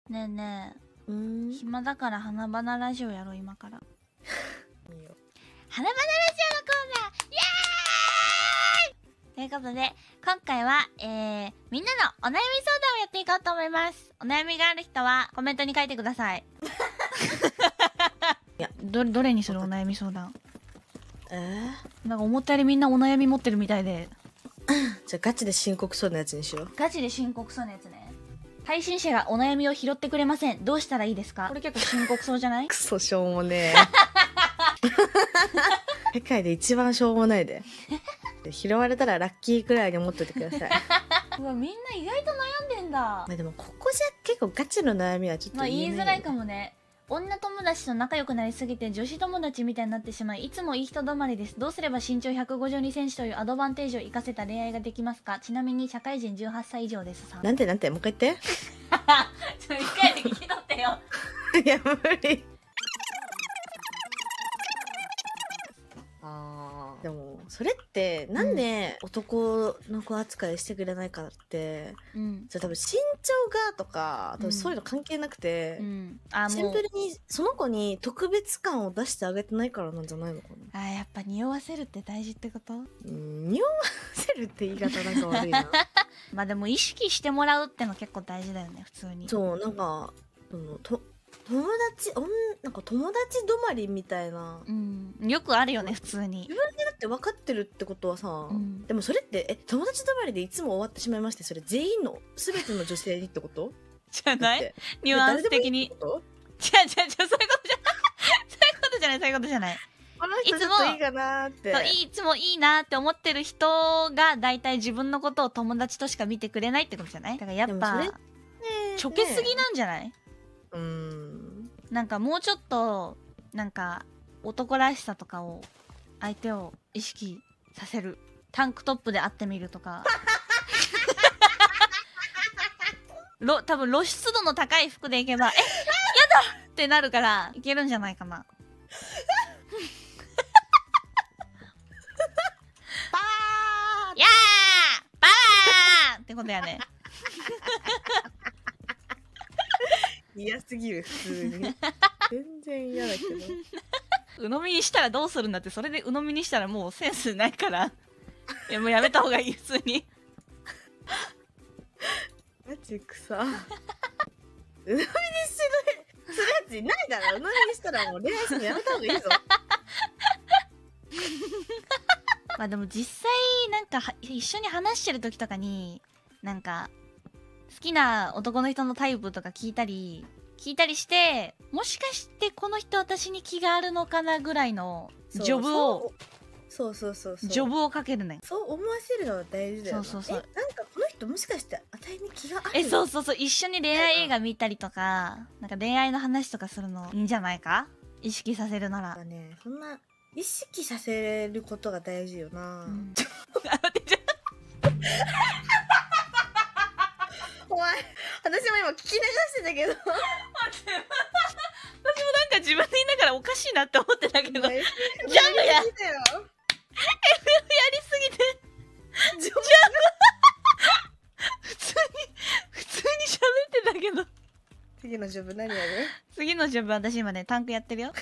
ねえねえ、暇だから花々ラジオやろう。今からいいよ。花々ラジオのコーナー、イエーイということで、今回はみんなのお悩み相談をやっていこうと思います。お悩みがある人はコメントに書いてください。いや、どれにする？お悩み相談。なんか思ったよりみんなお悩み持ってるみたいで。 じゃあガチで深刻そうなやつにしよう。 ガチで深刻そうなやつね。配信者がお悩みを拾ってくれません。どうしたらいいですか？これ結構深刻そうじゃない？ クソしょうもねえ。世界で一番しょうもないで。拾われたらラッキーくらいに思っといてください。 うわ、みんな意外と悩んでんだ。 まあでもここじゃ結構ガチの悩みはちょっと言いづらいかもね。女友達と仲良くなりすぎて女子友達みたいになってしまい、いつもいい人止まりです。どうすれば身長152センチというアドバンテージを生かせた恋愛ができますか？ちなみに社会人18歳以上です。さん。 なんてもう一回言って。 ちょ、一回で聞き取ってよ。 いや無理。でもそれってなんで男の子扱いしてくれないかって、じゃ多分身長がとか多分そういうの関係なくて、シンプルにその子に特別感を出してあげてないからなんじゃないのかな。 やっぱ匂わせるって大事ってこと？ 匂わせるって言い方なんか悪いな。 まあでも意識してもらうっての結構大事だよね、普通に。 そう、なんかなんか友達止まりみたいな、 よくあるよね、普通に。 自分でだって分かってるってことはさ、でもそれって友達止まりでいつも終わってしまいまして、それ全員の全ての女性にってことじゃない？ニュアンス的に。違う、そういうことじゃない、そういうことじゃない。 この人ちょっといいかなーって、 いつもいいなって思ってる人が大体自分のことを友達としか見てくれないってことじゃない？だからやっぱちょけすぎなんじゃない？なんかもうちょっとなんか男らしさとかを相手を意識させる。タンクトップで会ってみるとか。多分露出度の高い服でいけばやだってなるからいけるんじゃないかな。 バーやーバーってことやね。 嫌すぎる、普通に。全然嫌だけど。 鵜呑みにしたらどうするんだって。それで鵜呑みにしたらもうセンスないから。いやもうやめた方がいい、普通に。 マジくさ。鵜呑みにするやついないだろ。鵜呑みにしたらもう恋愛するのやめた方がいいぞ。 まあでも実際なんか一緒に話してる時とかになんか好きな男の人のタイプとか聞いたりして、もしかしてこの人私に気があるのかなぐらいのジョブをジョブをかけるね。 そう思わせるのは大事だよ。なんかこの人もしかしてあたいに気がある。 そう一緒に恋愛映画見たりとかなんか恋愛の話とかするのいいんじゃないか、意識させるなら。 そんな意識させることが大事よな。お前、私も今聞き流してたけど。私もなんか自分で言いながらおかしいなって思ってたけど、ジャンルや FF やりすぎてジャンル普通に喋ってたけど。 次のジョブ何やる？ 次のジョブ私今ねタンクやってるよ。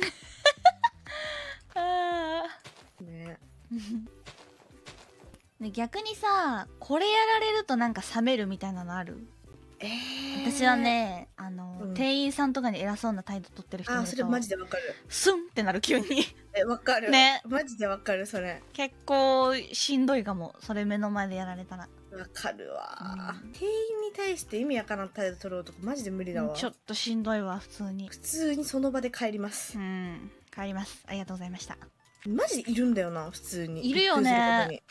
ね、逆にさ、これやられるとなんか冷めるみたいなのある？私はね、店員さんとかに偉そうな態度取ってる人見ると、 それマジでわかる。 スンってなる、急に。 わかるね。マジでわかる、それ。 結構しんどいかも、それ目の前でやられたら。 わかるわ。店員に対して意味わからん態度取ろうとかマジで無理だわ。 ちょっとしんどいわ、普通に。 普通にその場で帰ります。 帰ります。ありがとうございました。 マジでいるんだよな、普通に。 いるよね。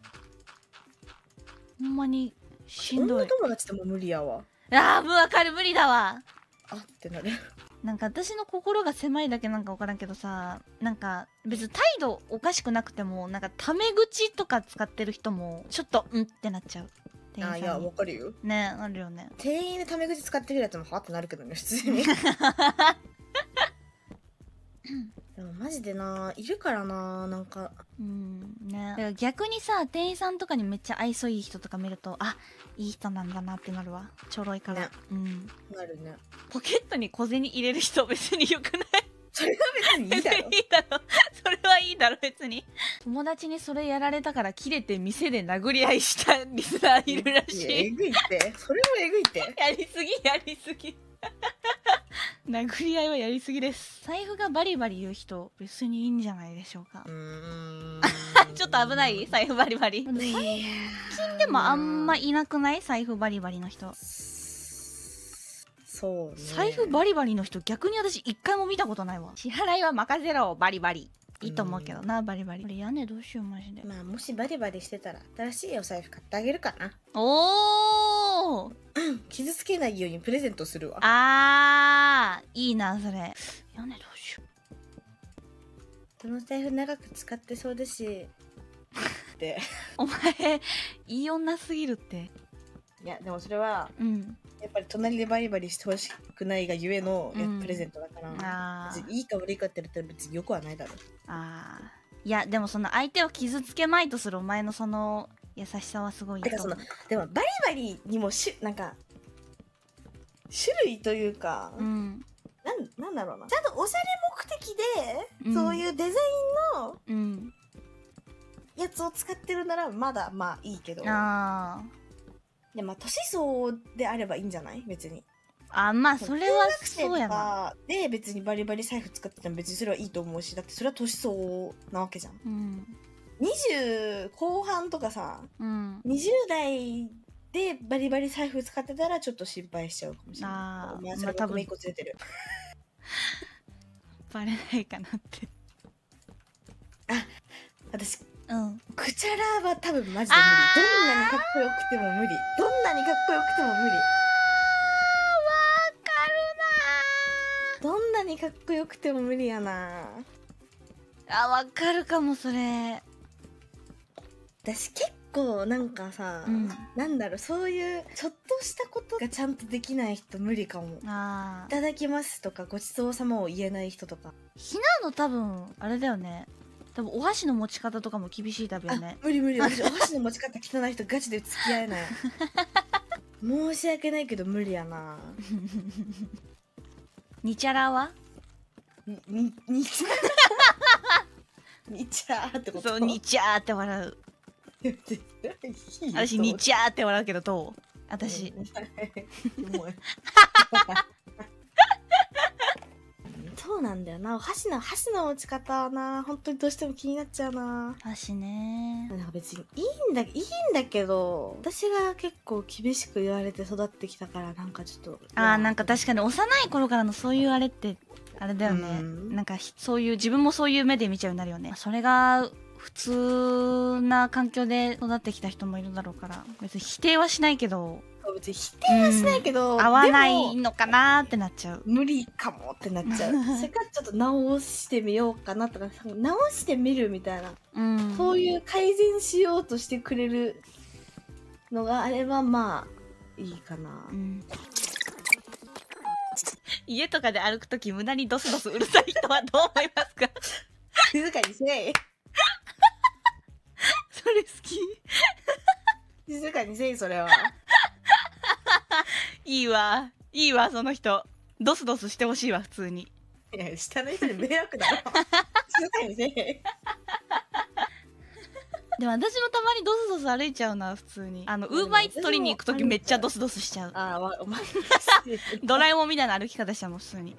ほんまにしんどい。 女友達でも無理やわ。 もうわかる、無理だわ。 ってなる。 なんか私の心が狭いだけなんか分からんけどさ、なんか別に態度おかしくなくてもなんかタメ口とか使ってる人もちょっとってなっちゃう。 いやわかるよね。あるよね。 店員でタメ口使ってるやつもはってなるけどね、普通に。 でもマジでないるからな、なんかね。だから逆にさ、店員さんとかにめっちゃ愛想いい人とか見ると、あ、いい人なんだなってなるわ。ちょろいから、 ね、なるね。 ポケットに小銭入れる人別によくない？ それは別にいいだろ。いいだろ。それはいいだろ別に。友達にそれやられたから切れて店で殴り合いしたリスナーいるらしい。 えぐいって。それもえぐいって。 やりすぎ殴り合いはやりすぎです。財布がバリバリ言う人別にいいんじゃないでしょうか。ちょっと危ない？財布バリバリ。最近でもあんまいなくない？財布バリバリの人。 そうね。 財布バリバリの人逆に私一回も見たことないわ。支払いは任せろバリバリ。いいと思うけどな、バリバリ。これ屋根どうしようマジで。 まあもしバリバリしてたら新しいお財布買ってあげるかな。 おー傷つけないようにプレゼントするわ。 いいなそれ。屋根どうしよう。この財布長く使ってそうだしってお前いい女すぎるって。 いやでもそれは、やっぱり隣でバリバリしてほしくないがゆえの、プレゼントだから、いいか悪いかって言ったら別によくはないだろう。 いやでもその相手を傷つけまいとするお前のその優しさはすごい。 でもバリバリにもなんか種類というか、なんだろうな、ちゃんとおしゃれ目的で、そういうデザインのやつを使ってるならまだまあいいけど、でまあ年相であればいいんじゃない別に。まあそれはそうやな。で別にバリバリ財布使ってても別にそれはいいと思うし、だってそれは年相なわけじゃん。20後半とかさ、20代でバリバリ財布使ってたらちょっと心配しちゃうかもしれない。それ多分1個ずれてる。 バレないかなって。 私クチャラは多分マジで無理。どんなにかっこよくても無理。どんなにかっこよくても無理。わかるな。どんなにかっこよくても無理やな。 わかるかもそれ。 私結構なんかさ、なんだろう、そういうちょっとしたことがちゃんとできない人無理かも。いただきますとかごちそうさまを言えない人とか。 ひなの多分あれだよね。多分お箸の持ち方とかも厳しいタイプよね。 無理無理。私お箸の持ち方汚い人ガチで付き合えない。申し訳ないけど無理やな。 ニチャラは？ ニチャニチャーってこと？ そう、ニチャーって笑う。私ニチャーって笑うけどどう？私。 そうなんだよな。箸の持ち方はな、本当にどうしても気になっちゃうな。 箸ね。 なんか別にいいんだけど、私が結構厳しく言われて育ってきたからなんかちょっと。 なんか確かに幼い頃からのそういうあれってあれだよね。なんかそういう自分もそういう目で見ちゃうようになるよね。それが普通な環境で育ってきた人もいるだろうから別に否定はしないけど。 別に否定はしないけど、 合わないのかなーってなっちゃう。 無理かもってなっちゃう。それからちょっと直してみようかなとか、直してみるみたいな、そういう改善しようとしてくれるのがあればまあいいかな。 家とかで歩くとき無駄にドスドスうるさい人はどう思いますか？ 静かにせい。 それ好き。 静かにせい、それは。 いいわその人。ドスドスしてほしいわ普通に。 いや下の人に迷惑だろ。静かにせい。 でも私もたまにドスドス歩いちゃうな普通に。ウーバーイーツ取りに行くときめっちゃドスドスしちゃう。 お前ドラえもんみたいな歩き方しちゃうもん普通に。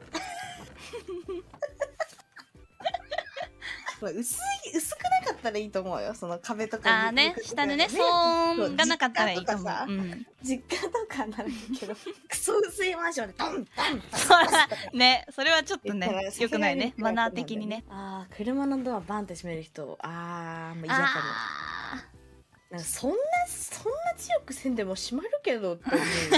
薄くなかったらいいと思うよ、その壁とかに。 下でね、騒音がなかったらいいと思う。 実家とかならいいけど、クソ薄いマンションでドンドンね、それはちょっとね、よくないね、マナー的にね。 車のドアバンって閉める人、もう嫌かも。なんかそんな強くせんでも閉まるけどって思う。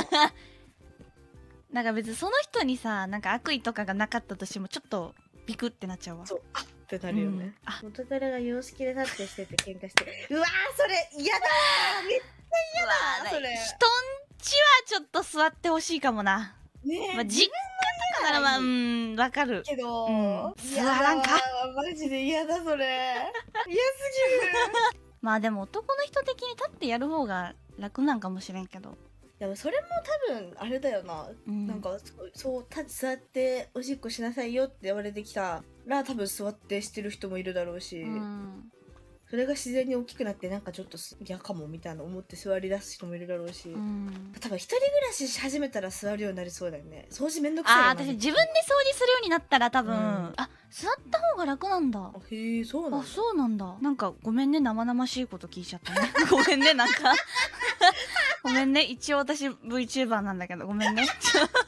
なんか別にその人にさ、なんか悪意とかがなかったとしてもちょっとビクってなっちゃうわ。 そうってなるよね。元彼が洋式で立ってしてて喧嘩して、うわーそれ嫌だー、めっちゃ嫌だー。それ人んちはちょっと座ってほしいかもな。実家とかったらまあわかるけど、 座らんか。 マジで嫌だそれ。嫌すぎる。 まあでも男の人的に立ってやる方が楽なんかもしれんけど。 でもそれも多分あれだよな、なんかそう座っておしっこしなさいよって言われてきたら多分座ってしてる人もいるだろうし、それが自然に大きくなってなんかちょっと嫌かもみたいな思って座り出す人もいるだろうし、多分一人暮らしし始めたら座るようになりそうだよね。掃除めんどくさいよ。 私自分で掃除するようになったら多分、座った方が楽なんだ。 へえ、そうなんだ。 そうなんだ。なんかごめんね、生々しいこと聞いちゃったね。ごめんね、なんかごめんね、一応私 VTuber なんだけどごめんね。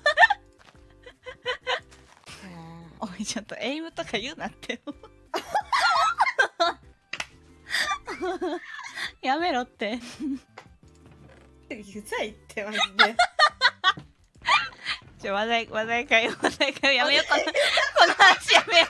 おい、ちょっとエイムとか言うなってやめろってうざいってマジで。 話題変えようやめようこの話やめよう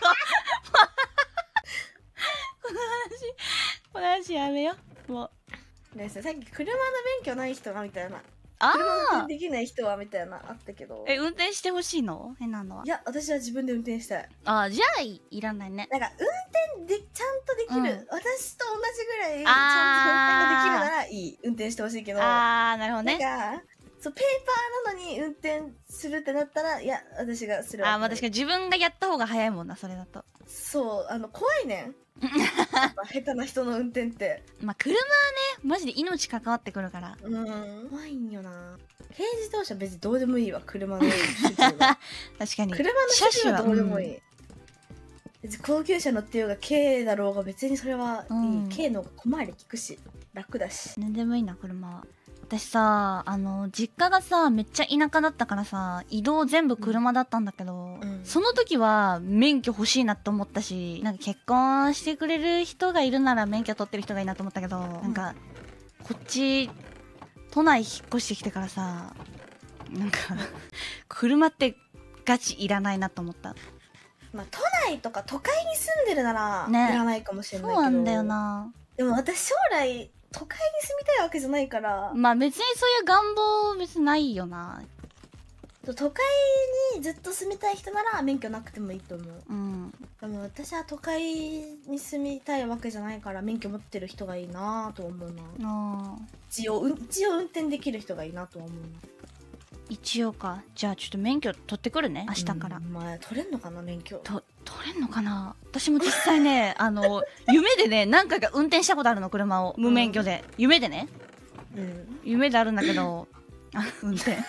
この話やめようもう。 ね、さっき車の免許ない人がみたいな、 車運転できない人はみたいなあったけど、 運転してほしいの？変なのは。 いや、私は自分で運転したい。 じゃあいらないね。 なんか運転でちゃんとできる、私と同じぐらいちゃんと運転ができるならいい、運転してほしいけど、 なるほどね。 なんかそうペーパーなのに運転するってなったら、いや、私がする。 まあ確かに自分がやった方が早いもんな、それだと。 そう、怖いねん。下手な人の運転って。 まあ車はね、マジで命関わってくるから。 怖いんよな。軽自動車別にどうでもいいわ、車の確かに車の車種はどうでもいい。別に高級車乗ってようが軽だろうが別にそれはいい。軽の小回り利くし楽だし。 何でもいいな、車は。私さ、実家がさめっちゃ田舎だったからさ、移動全部車だったんだけど、その時は免許欲しいなって思ったし、なんか結婚してくれる人がいるなら免許取ってる人がいいなと思ったけど、なんかこっち都内引っ越してきてからさ、なんか車ってガチいらないなと思った。 まあ都内とか都会に住んでるならいらないかもしれないけど、 そうなんだよな。 でも私将来都会に住みたいわけじゃないから。 まあ別にそういう願望別にないよな。 都会にずっと住みたい人なら免許なくてもいいと思う。でも私は都会に住みたいわけじゃないから免許持ってる人がいいなと思うな。一応運転できる人がいいなと思うな。一応か。じゃあちょっと免許取ってくるね、明日から。 まあ取れんのかな、免許。 取れんのかな。私も実際ね夢でね何回か運転したことあるの、車を無免許で。夢でね、夢であるんだけど運転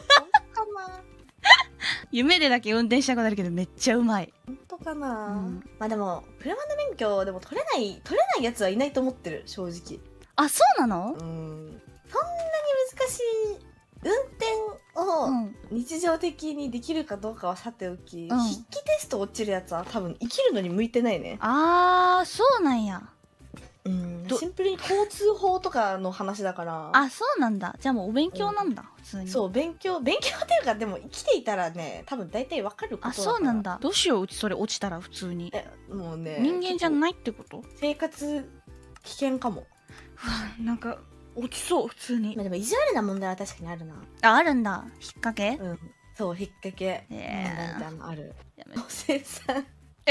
夢でだけ運転したことあるけどめっちゃうまい。 本当かな。まあでも車の免許でも取れないやつはいないと思ってる、正直。 そうなの？ そんなに難しい運転を日常的にできるかどうかはさておき、筆記テスト落ちるやつは多分生きるのに向いてないね。 そうなんや。 シンプルに交通法とかの話だから。 そうなんだ。じゃあもうお勉強なんだ、普通に。 そう、勉強っていうか、でも生きていたらね多分大体わかることだから。 そうなんだ。どうしよう、うちそれ落ちたら普通に。 もうね、 人間じゃないってこと？ 生活危険かも。 なんか落ちそう、普通に。 でも意地悪な問題は確かにあるな。 あるんだ。引っ掛け？ そう、引っ掛け問題みたいなのある。生産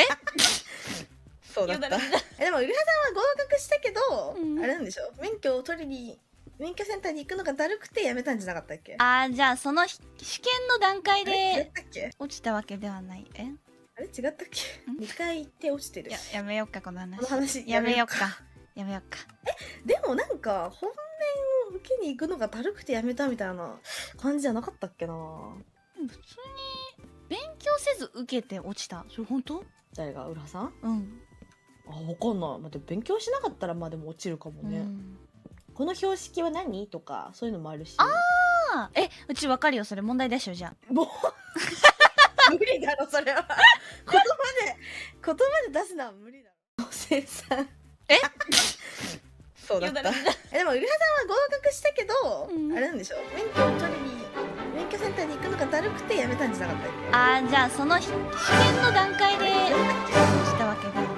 そうだった。でもうるはさんは合格したけど、あれなんでしょ、免許を取りに免許センターに行くのがだるくてやめたんじゃなかったっけ？ じゃあその試験の段階で落ちたわけではない。 あれ違ったっけ？2回行って落ちてる。 やめよっか、この話。 やめよっか。でもなんか本面を受けに行くのがだるくてやめたみたいな感じじゃなかったっけな。 普通に勉強せず受けて落ちた。それ本当？ 誰が？浦さん？わかんない。待って、勉強しなかったらまあでも落ちるかもね。この標識は何とかそういうのもあるし。 うちわかるよ、それ問題出しよう。じゃあもう無理だろそれは。言葉で出すのは無理だろ。生産そうだった。でもうるはさんは合格したけど、あれなんでしょ、免許を取りに免許センターに行くのがだるくてやめたんじゃなかったっけ？ じゃあその試験の段階で落ちたわけではない。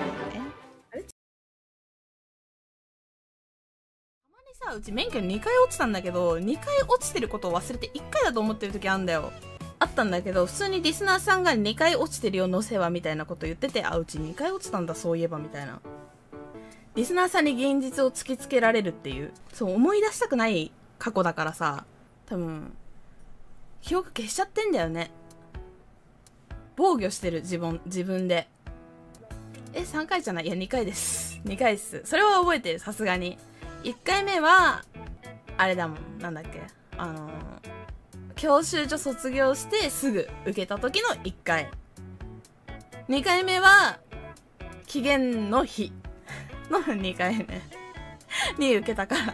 うち免許2回落ちたんだけど、2回落ちてることを忘れて1回だと思ってる時あんだよ。 あったんだけど、普通にリスナーさんが2回落ちてるよ、のせはみたいなこと言ってて、あ、うち2回落ちたんだ、そういえばみたいな。リスナーさんに現実を突きつけられるっていう、そう思い出したくない過去だからさ、多分記憶消しちゃってんだよね。防御してる自分で。3回じゃない、いや2回です。2回っす。それは覚えてる、さすがに。1回目はあれだもん、なんだっけ、教習所卒業してすぐ受けた時の1回。2回目は期限の日の2回目に受けたから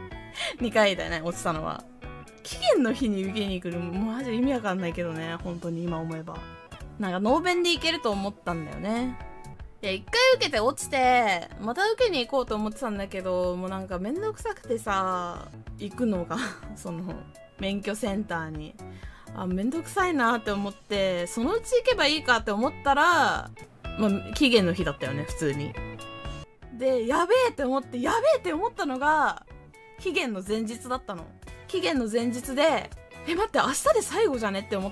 2回だよね、落ちたのは。期限の日に受けに来る、もうマジ意味わかんないけどね、本当に今思えば。なんかノーベンでいけると思ったんだよね。いや、1回受けて落ちてまた受けに行こうと思ってたんだけど、もうなんかめんどくさくてさ、行くのがその免許センターにめんどくさいなって思って、そのうち行けばいいかって思ったら、期限の日だったよね、普通に。で、やべえって思ったのが期限の前日だったの。期限の前日で、待って、明日で最後じゃねって思って、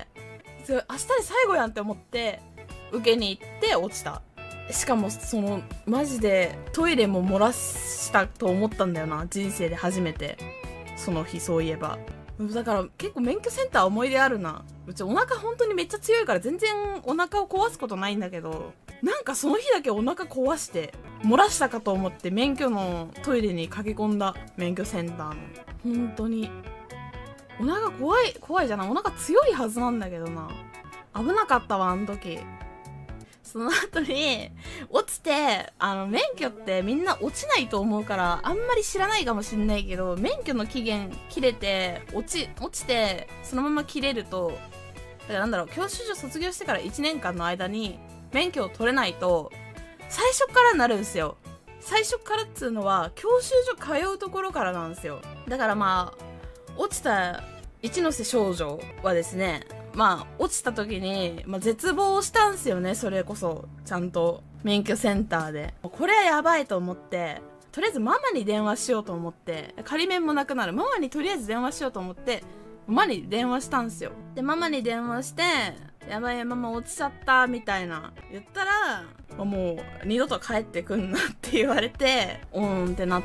明日で最後やんって思って受けに行って落ちた。しかもそのマジでトイレも漏らしたと思ったんだよな、人生で初めて。その日、そういえば。だから結構免許センター思い出あるな。うちお腹本当にめっちゃ強いから全然お腹を壊すことないんだけど、なんかその日だけお腹壊して漏らしたかと思って免許のトイレに駆け込んだ。免許センターの本当にお腹怖いじゃない、お腹強いはずなんだけどな。危なかったわ、あの時。その後に落ちて、免許ってみんな落ちないと思うからあんまり知らないかもしんないけど、免許の期限切れて落ちてそのまま切れると、だからなんだろう、教習所卒業してから1年間の間に免許を取れないと最初からなるんですよ。最初からっつうのは教習所通うところからなんですよ。だから落ちた一ノ瀬少女はですね、落ちた時に、絶望したんすよね。それこそちゃんと免許センターでこれはやばいと思って、とりあえずママに電話しようと思って、仮免もなくなる、ママにとりあえず電話しようと思ってママに電話したんすよ。でママに電話して、やばいママ落ちちゃったみたいな言ったら、もう二度と帰ってくんなって言われて、ってなって、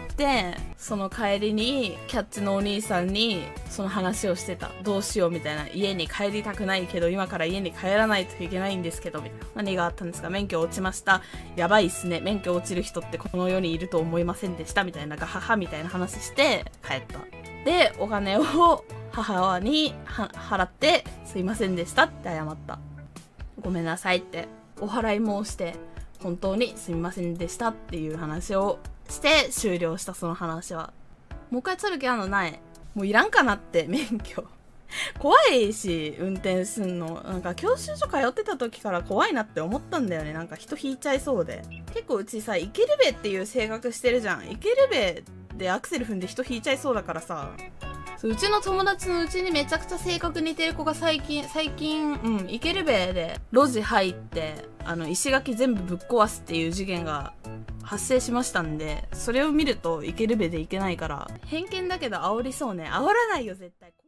その帰りにキャッチのお兄さんにその話をしてた。どうしようみたいな、家に帰りたくないけど今から家に帰らないといけないんですけどみたいな。何があったんですか、免許落ちました、やばいっすね、免許落ちる人ってこの世にいると思いませんでしたみたいな、ガハハみたいな話して帰った。でお金を母に払って、すいませんでしたって謝った。ごめんなさいってお払い申して、本当にすみませんでしたっていう話をして終了した。その話はもう一回取る気あるのない。もういらんかなって、免許怖いし、運転すんのなんか教習所通ってた時から怖いなって思ったんだよね。なんか人引いちゃいそうで。結構うちさ、イケルベっていう性格してるじゃん。イケルベでアクセル踏んで人引いちゃいそうだからさ、うちの友達のうちにめちゃくちゃ性格似てる子が最近イケルベで路地入って石垣全部ぶっ壊すっていう事件が発生しましたんで、それを見るとイケルベでいけないから、偏見だけど煽りそうね。煽らないよ絶対。